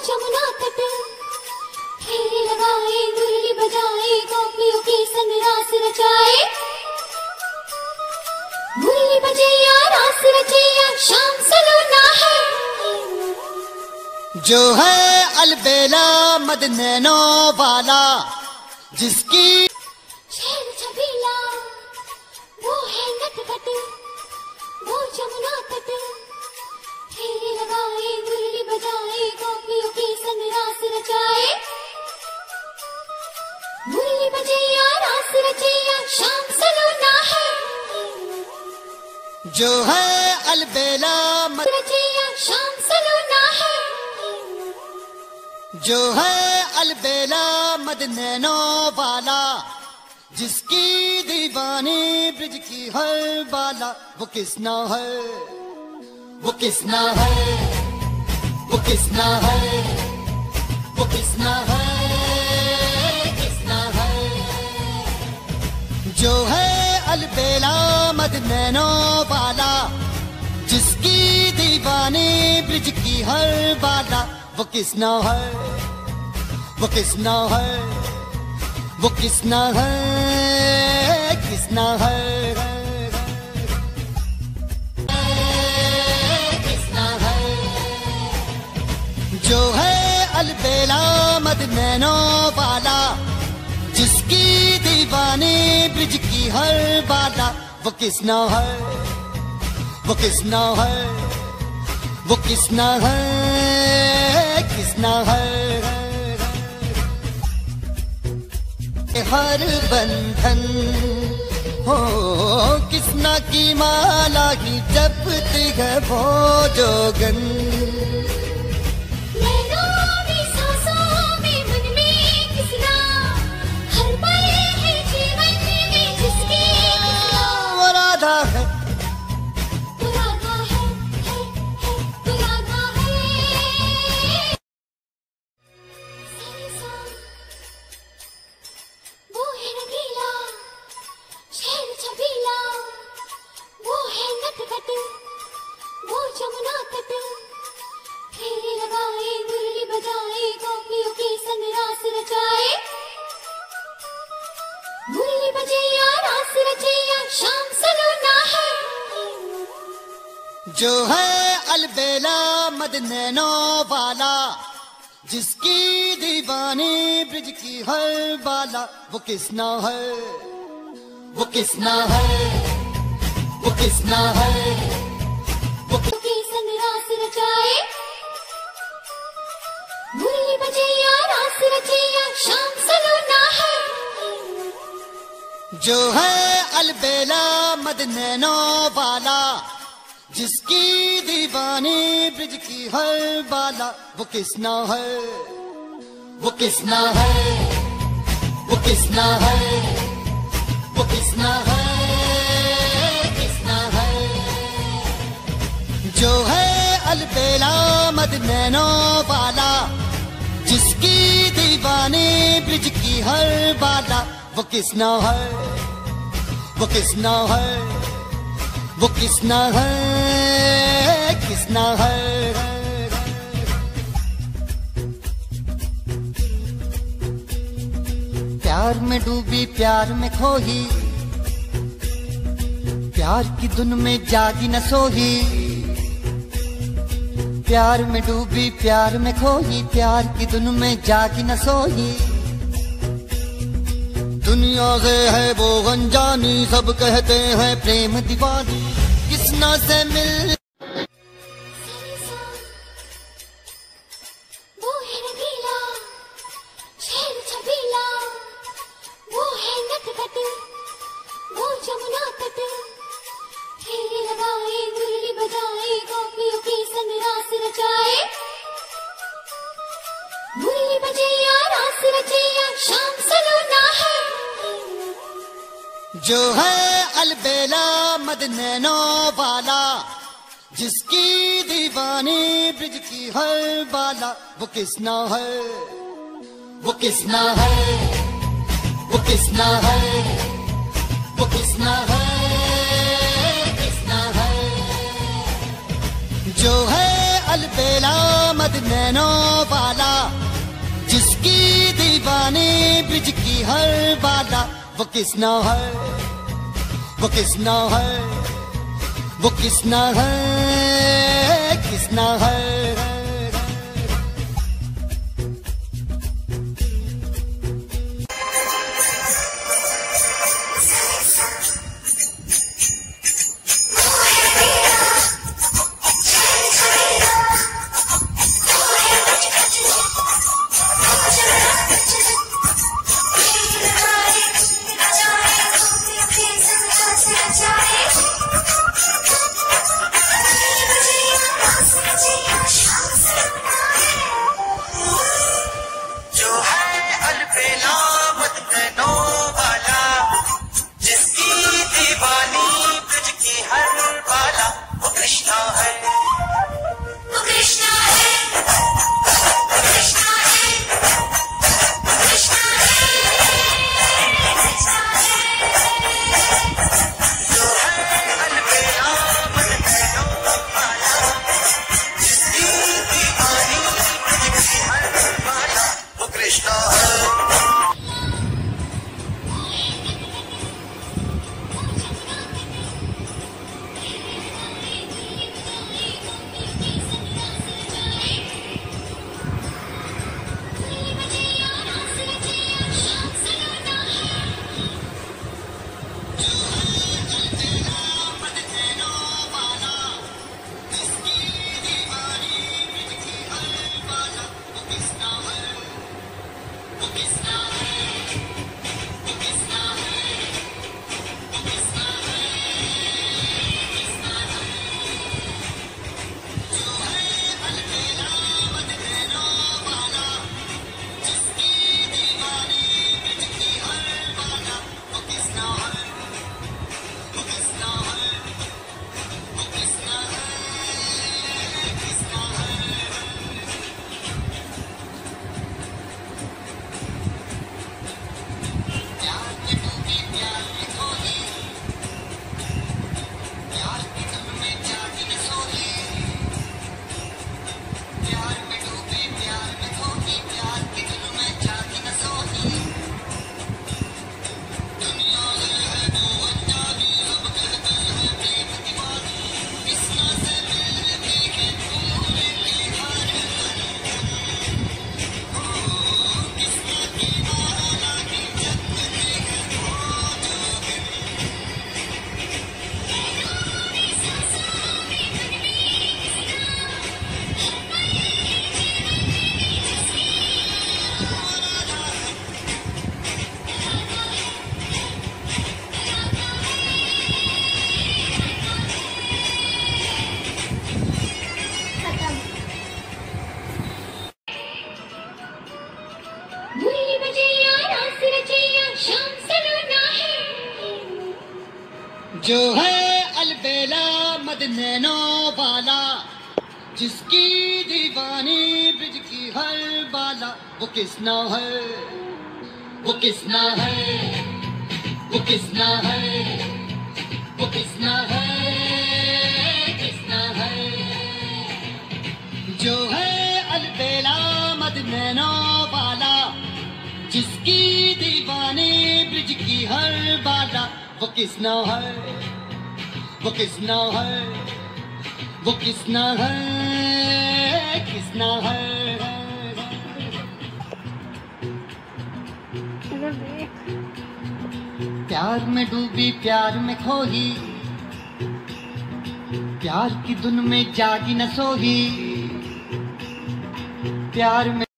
जमुना तट फेरे लगाए, मुरली बजाए, गोपियों के संग रास रचाए। मुरली बजैया रास रचैया शाम सलोना है, जो है अलबेला मद नैनो वाला, जिसकी शहर छबीला वो है नटखट, वो जमुना तट फेरे लगाए, मुरली बजाए, गोपियों के संग रास रचाए। मुरली बजैया रास रचैया शाम सलोना है, जो है अलबेला मद रचैया शाम सलोना है। जो है अलबेला मद नैनो वाला, जिसकी दीवानी ब्रिज की हर बाला, वो किसना है, वो किसना है, वो किसना है, वो किसना है, किसना है। जो है अलबेला मद नैनो वाला, जिसकी दीवानी ब्रिज की हर बाला, वो किसना है, वो किसना है, वो किसना है, किसना है, किसना है। जो है अलबेला मद नैनो वाला, जिसकी दीवानी ब्रिज की हर बाला, वो किसना है, वो किसना है, वो किसना है, किसना है। हर बंधन हो किसना की माला ही जपती है वो जोगन। वो जमुना तट फेरे लगाए, मुरली बजाए, गोपियों के संग रास रचाए। मुरली बजैया रास रचैया शाम सलोना है, जो है अलबेला मद नैनो वाला, जिसकी दीवानी ब्रिज की हर बाला, वो किसना है, वो किसना है, वो किसना है, वो के संग रास रचाए। मुरली बजैया रास रचैया शाम सलोना है, जो है अलबेला मद नैनो वाला, जिसकी दीवानी ब्रिज की हर बाला, वो किसना है, वो किसना है, वो किसना है, वो किसना है, किसना है। जो है अलबेला मद नैनो वाला, जिसकी दीवानी ब्रिज की हर बाला, वो किसना है, वो किसना है, वो किसना है, किसना है। प्यार में डूबी प्यार में खोही, प्यार की धुन में जागी न सोही। प्यार में डूबी प्यार में खोही, प्यार की धुन में जागी न सोही। दुनिया से है वो अनजानी, सब कहते हैं प्रेम दीवानी, किसना से मिल। वो है रंगीला शहर छबीला, वो है नटखट, वो जमुना तट फेरे लगाए, मुरली बजाए, गोपियों के संग रास रचाए। मुरली बजैया रास रचैया शाम सलोना है, जो है अलबेला मद नैनो वाला, जिसकी दीवानी ब्रिज की हर बाला, वो किसना है, वो किसना है, वो किसना है, वो किसना है, किसना है। जो है अलबेला मद नैनो वाला, दीवानी ब्रिज की हर बाधा, वो किसना है, वो किसना है, वो किसना है, किसना है। जो है अलबेला मद नैनो वाला, जिसकी दीवानी ब्रिज की हर बाला, वो किसना है, वो किसना है, वो किसना है, वो किसना है, किसना है। जो है अलबेला मद नैनो वाला, जिसकी दीवानी ब्रिज की हर बाला, वो किसना है, वो किसना है, वो किसना है, किसना है। प्यार में डूबी प्यार में खोही, प्यार की धुन में जागी न सोही, प्यार में